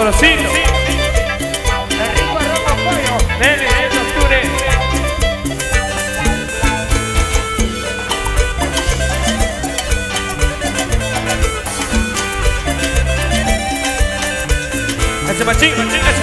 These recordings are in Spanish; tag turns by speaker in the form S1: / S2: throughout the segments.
S1: sabrosito.
S2: El rico arroz con pollo.
S1: Del 10 de octubre. Ese machín, eso.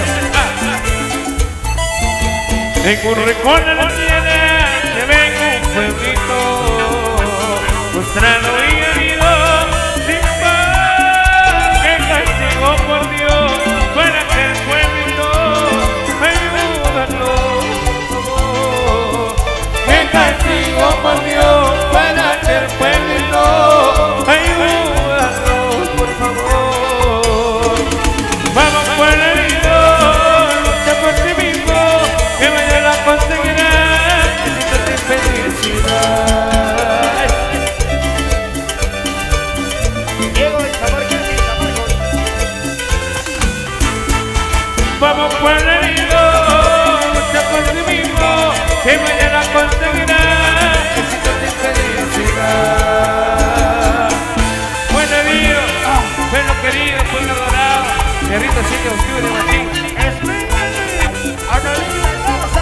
S1: En un rincón de la tierra se ve un pueblito frustrado y herido, sin paz, que castigó por Dios para que el pueblito ayúdalo, por favor. Que castigó por Dios para que el pueblito ayúdalo, por favor. Vamos por el herido, lucha por ti mismo, que mañana conseguirás éxito y felicidad.
S2: Diego el sabor que hace Zamarcos.
S1: Vamos por el herido, lucha por ti mismo, que mañana conseguirás éxito y felicidad. Buena vida, pueblo querido, pueblo adorado, Cerrito 7 de octubre, Martín.
S2: Espíritu. Analina Mendoza.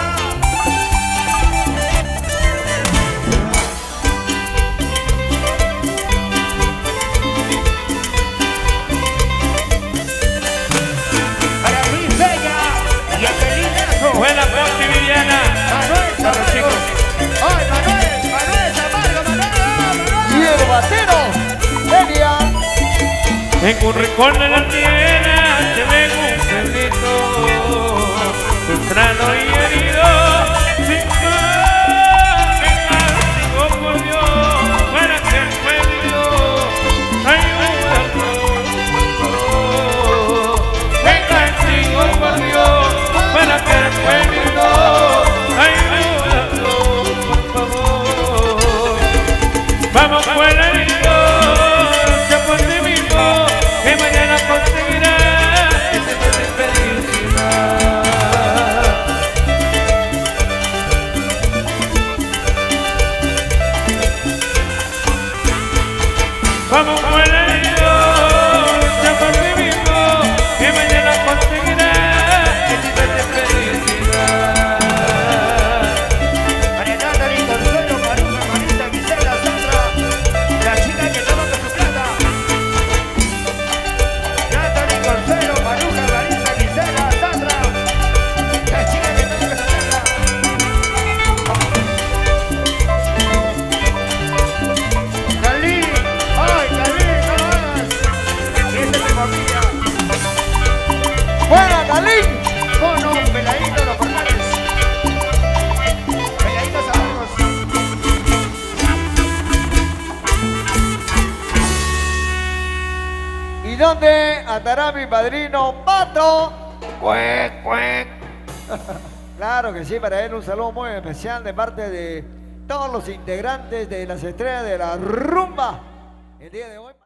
S2: Para Luis Bella y Angelinazo.
S1: Buena Pauti Villana.
S2: Manuel
S1: Para los chicos.
S2: Zamarcos. ¡Ay, Manuel Zamarcos, Manuel!
S3: Y el batero, Delia.
S1: En un rincón de la tierra se ve un pueblito frustrado y herido, sin paz, que castigó por Dios para que el pueblo ayúdalo, por favor. Que castigó por Dios para que el pueblo ayúdalo, por favor. Vamos por el herido, lucha por ti mismo, que mañana conseguirás éxito y felicidad. Vamos por el herido, lucha por ti mismo, que mañana conseguirás éxito y felicidad.
S2: Para Natalie Consuelo, Maruja, Marisa, Gisela, Sandra. La chica que toma con su plata. Natalie Consuelo, Maruja, Marisa, Gisela, Sandra. La chica que toma con su plata. Cali, ay, Cali, no lo hagas. Esa es mi familia.
S3: Buena, Dalín.
S2: Mono, Peladito, los Fernández. Peladito Zamarcos.
S3: ¿Y dónde andará mi padrino Pato?
S1: Cuec, cuec.
S3: Claro que sí, para él un saludo muy especial de parte de todos los integrantes de las estrellas de la rumba el día de hoy.